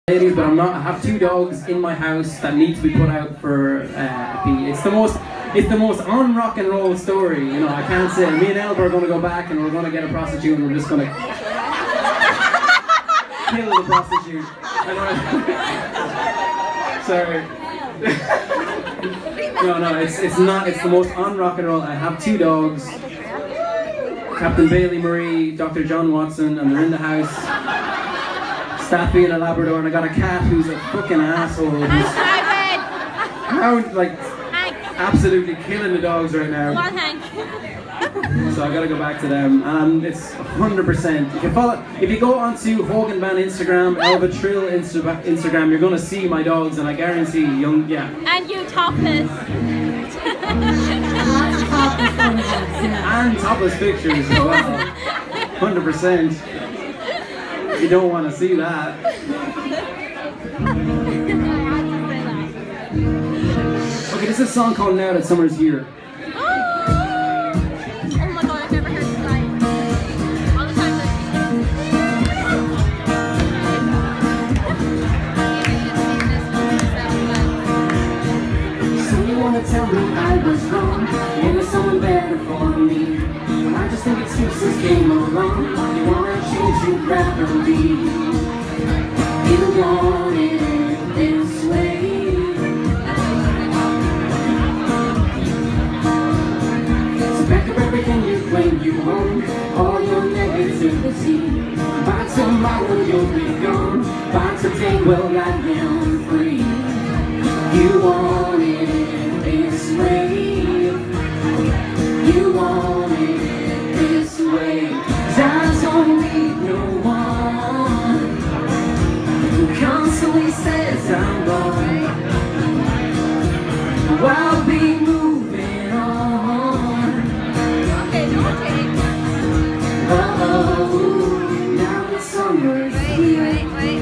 ladies, but I'm not. I have two dogs in my house that need to be put out for a pee. It's the most on rock and roll story. You know, I can't say. Me and Elba are going to go back and we're going to get a prostitute and we're just going to kill the prostitute. Sorry. No, it's not. It's the most on rock and roll. I have two dogs, Captain Bailey Marie, Dr. John Watson, and they're in the house. Staffy and a Labrador, and I got a cat who's a fucking asshole. Who's absolutely killing the dogs right now. What, Hank? So I gotta go back to them, and it's 100%. If you go onto Hogan Band Instagram, Elba Trill Instagram, you're gonna see my dogs, and I guarantee And you topless. And topless pictures as well. 100%. You don't want to see that. Okay, this is a song called Now That Summer's Here. Oh my god, I've never heard this line. All the time So you want to tell me I was wrong, and there's someone better for me. I just think excuses came along. You want to change, you'd rather leave. You want it this way. So back up everything you claim you own, all your negativity. By tomorrow you'll be gone. By today, well, I am free. You want it this way. You want it this way. I don't need no one who constantly says I'm wrong. I'll be moving on. Oh, now the summer's here.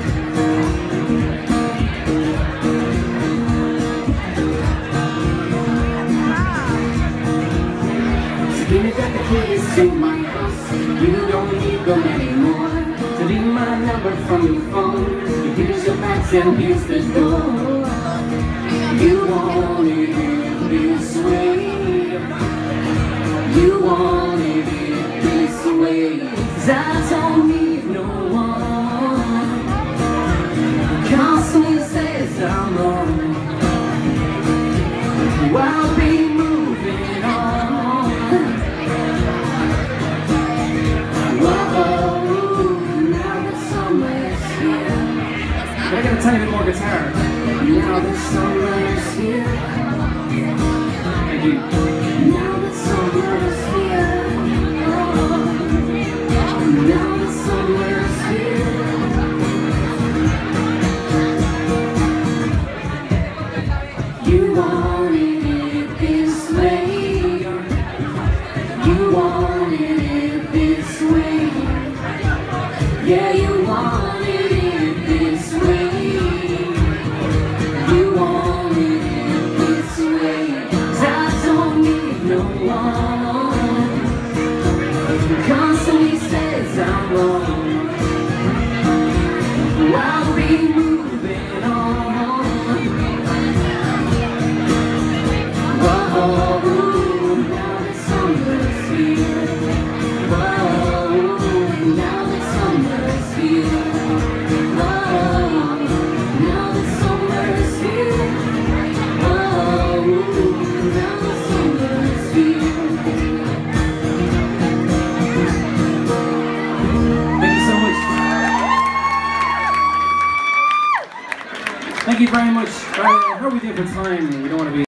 Give me back the keys to my house. You don't need them anymore. Delete my number from your phone. Here's your bags and here's the door. You want it this way. You want it this way. 'Cause I don't need no one who constantly says I'm wrong. I'll be moving on. Can I get a tiny bit more guitar? Now the summer's here. Thank you. Now the summer's here. Now the summer's here. You wanted it this way. You wanted it this way. Yeah, you wanted it this way. You wanted it this way. 'Cause I don't need no one who constantly says I'm wrong. I'll be moving on. Whoa, now the summer's here. Whoa, now the summer's here. Thank you very much. How are we doing for time? We don't want to be